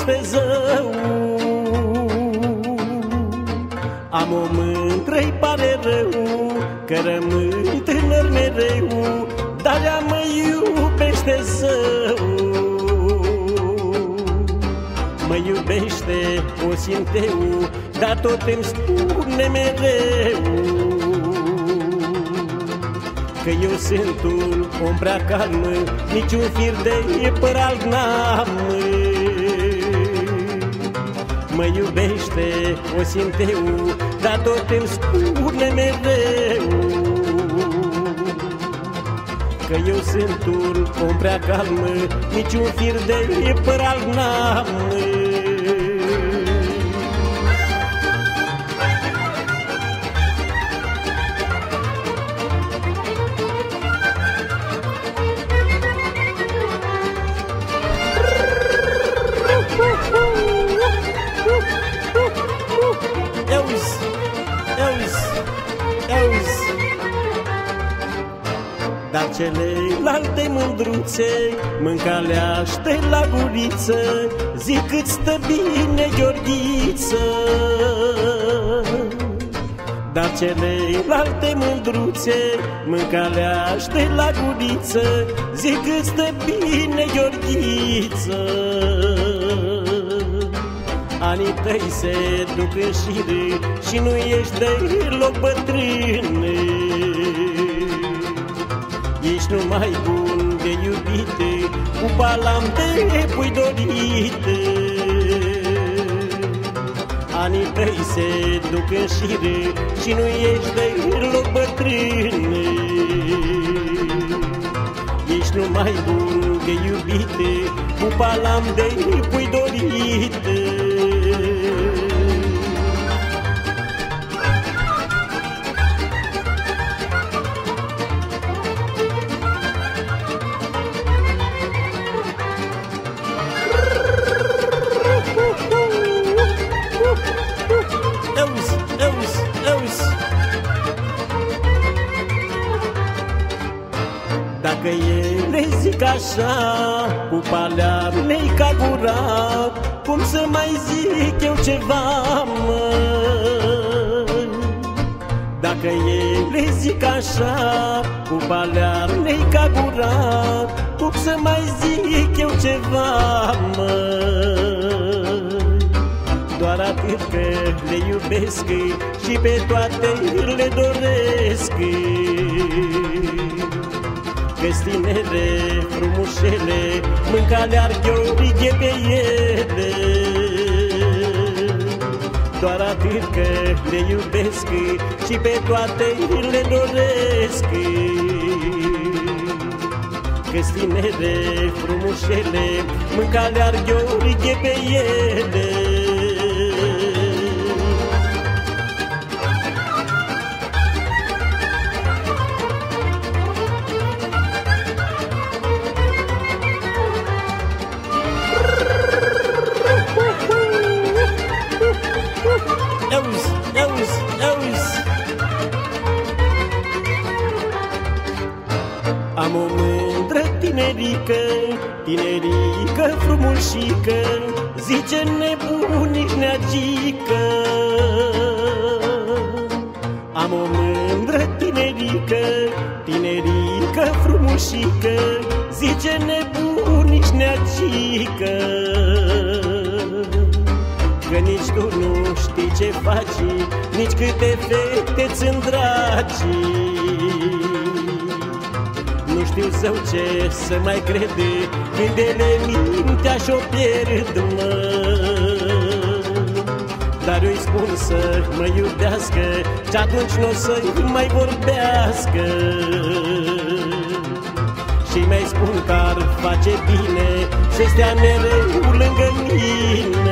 iubește zău. Am o mândră-i pare rău, că rămân tânăr mereu, dar ea mă iubește zău. Mă iubește, o simt eu, dar tot îmi spune mereu că eu sunt un om prea calm, niciun fir de păr alb n-am. Mă iubește, o simt eu, dar tot îmi spune mereu că eu sunt un om prea calm, niciun fir de păr alb n-am. Dar celelalte mândruțe mâncaleaște la guriță, zic cât stă bine Gheorghiță. Dar celelalte mândruțe mâncaleaște la guriță, zic cât stă bine Gheorghiță. Anii tăi se duc în șire și nu ești deloc bătrân. Ești numai bun de iubite, cu palam te pui dorite. Anii tăi se duc în șire și nu ești deloc bătrân. Ești numai bun de iubite, cu palam de pui dorite. Dacă ele zic așa, cu palea mei ca gura, cum să mai zic eu ceva, măi? Dacă ele zic așa, cu palea mei ca gura, cum să mai zic eu ceva, măi? Doar atât că le iubesc și pe toate le doresc, că-s tinere frumușele, mânca-le-ar Gheorghe pe ele. Doar atât că le iubesc și pe toate le doresc, că-s tinere frumușele, mânca-le-ar Gheorghe pe ele. Am o mândră tinerică, tinerică frumușică, zice nebunic neagică. Am o mândră tinerică, tinerică frumușică, zice nebunic neagică. Că nici tu nu știi ce faci, nici câte fete-ți îndragi. Nu știu zău ce să mai crede, când ele mintea și-o pierd, mă. Dar eu-i spun să mă iubească și atunci n-o să-i mai vorbească. Și mai spun că ar face bine să stea mereu lângă mine.